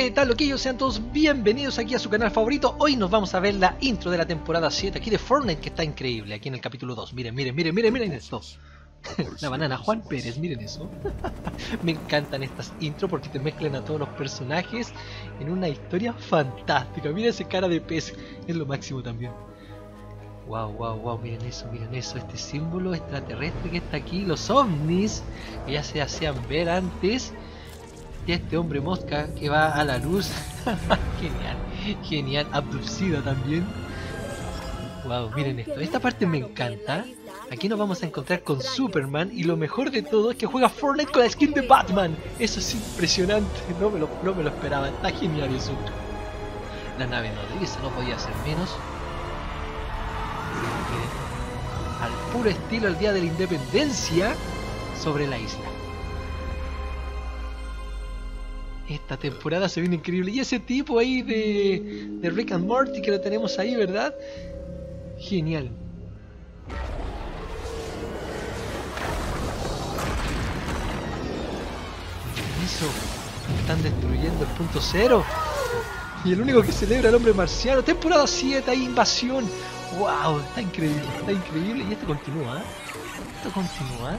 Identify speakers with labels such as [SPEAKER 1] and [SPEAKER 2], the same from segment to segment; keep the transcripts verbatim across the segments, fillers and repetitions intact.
[SPEAKER 1] ¿Qué tal, loquillos? Sean todos bienvenidos aquí a su canal favorito. Hoy nos vamos a ver la intro de la temporada siete aquí de Fortnite, que está increíble, aquí en el capítulo dos. Miren, miren, miren, miren, miren esto. La banana, Juan Pérez, miren eso. Me encantan estas intros porque te mezclan a todos los personajes en una historia fantástica. Miren ese cara de pez, es lo máximo también. Wow, wow, wow, miren eso, miren eso, este símbolo extraterrestre que está aquí, los ovnis, que ya se hacían ver antes. Y este hombre mosca que va a la luz. Genial, genial, abducido también. Wow, miren esto, esta parte me encanta. Aquí nos vamos a encontrar con Superman y lo mejor de todo es que juega Fortnite con la skin de Batman. Eso es impresionante, no me lo, no me lo esperaba, está genial eso. La nave nodriza no podía ser menos. Miren, al puro estilo el día de la independencia sobre la isla. Esta temporada se viene increíble. Y ese tipo ahí de, de Rick and Morty que lo tenemos ahí, ¿verdad? Genial. Eso. Están destruyendo el punto cero. Y el único que celebra el hombre marciano. Temporada siete, ahí invasión. Wow, está increíble, está increíble. Y esto continúa, ¿eh? Esto continúa.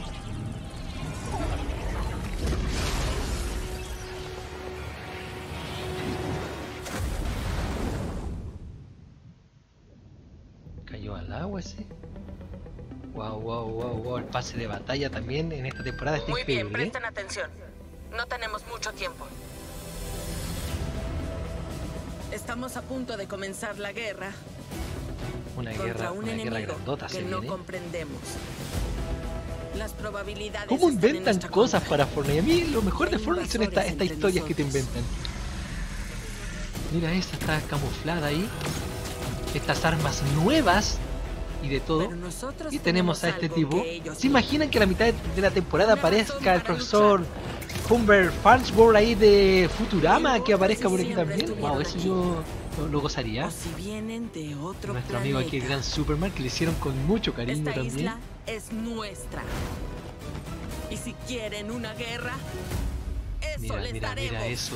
[SPEAKER 1] Cayó al agua ese. Wow, wow, wow, wow. El pase de batalla también en esta temporada está
[SPEAKER 2] Muy
[SPEAKER 1] increíble.
[SPEAKER 2] bien, presten atención. No tenemos mucho tiempo. Estamos a punto de comenzar la guerra.
[SPEAKER 1] Una
[SPEAKER 2] contra
[SPEAKER 1] guerra,
[SPEAKER 2] un
[SPEAKER 1] una guerra
[SPEAKER 2] enemigo
[SPEAKER 1] grandota
[SPEAKER 2] que
[SPEAKER 1] se
[SPEAKER 2] no
[SPEAKER 1] viene.
[SPEAKER 2] comprendemos. Las probabilidades.
[SPEAKER 1] ¿Cómo
[SPEAKER 2] están en
[SPEAKER 1] inventan
[SPEAKER 2] nuestra
[SPEAKER 1] cosas
[SPEAKER 2] contra.
[SPEAKER 1] para Fortnite? A mí lo mejor de
[SPEAKER 2] Hay
[SPEAKER 1] Fortnite son estas
[SPEAKER 2] invasores
[SPEAKER 1] estas
[SPEAKER 2] entre
[SPEAKER 1] historias que te
[SPEAKER 2] nosotros.
[SPEAKER 1] inventan. Mira, esta está camuflada ahí. Estas armas nuevas y de todo.
[SPEAKER 2] Pero nosotros
[SPEAKER 1] Y tenemos a este
[SPEAKER 2] algo
[SPEAKER 1] tipo.
[SPEAKER 2] que ellos
[SPEAKER 1] ¿Se
[SPEAKER 2] no.
[SPEAKER 1] imaginan que a la mitad de, de la temporada
[SPEAKER 2] Una razón
[SPEAKER 1] aparezca el
[SPEAKER 2] para
[SPEAKER 1] profesor Humber Farnsworth ahí de Futurama, que aparezca por aquí también? Wow, eso yo lo, lo gozaría.
[SPEAKER 2] O si vienen de otro
[SPEAKER 1] Nuestro amigo aquí, el
[SPEAKER 2] planeta.
[SPEAKER 1] gran Superman, que le hicieron con mucho cariño
[SPEAKER 2] Esta
[SPEAKER 1] también.
[SPEAKER 2] isla es nuestra. Y si quieren una guerra, eso
[SPEAKER 1] Mira,
[SPEAKER 2] les
[SPEAKER 1] mira,
[SPEAKER 2] daremos.
[SPEAKER 1] mira eso.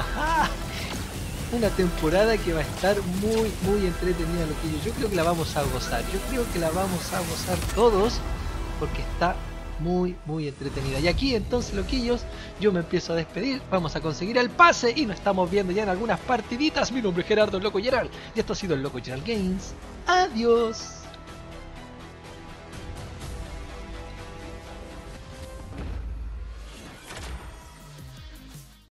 [SPEAKER 1] Una temporada que va a estar muy, muy entretenida, loquillos. Yo creo que la vamos a gozar. Yo creo que la vamos a gozar todos porque está muy, muy entretenida. Y aquí entonces, loquillos, yo me empiezo a despedir. Vamos a conseguir el pase y nos estamos viendo ya en algunas partiditas. Mi nombre es Gerardo, el Loco Gerald. Y esto ha sido el Loco Gerald Games. Adiós.